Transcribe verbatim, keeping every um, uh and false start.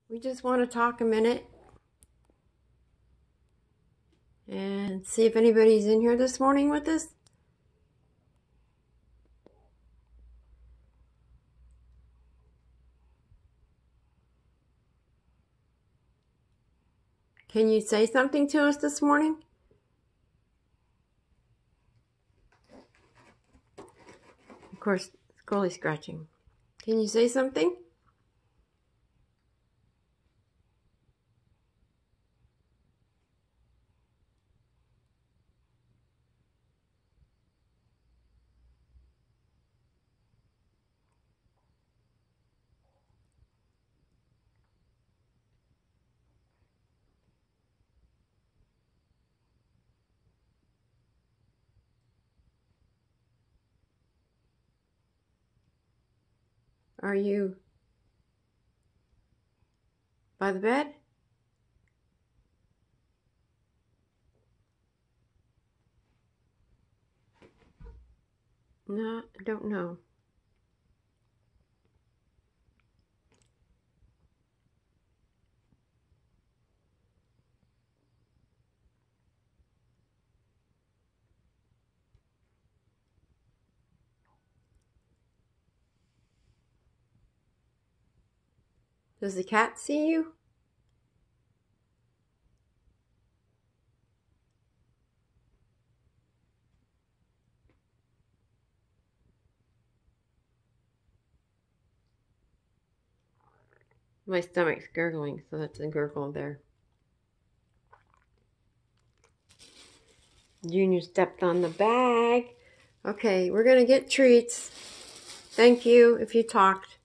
We just want to talk a minute and see if anybody's in here this morning with us. Can you say something to us this morning? Of course, Scully's scratching. Can you say something? Are you by the bed? No, I don't know. Does the cat see you? My stomach's gurgling, so that's a gurgle there. Junior stepped on the bag. Okay, we're going to get treats. Thank you if you talked.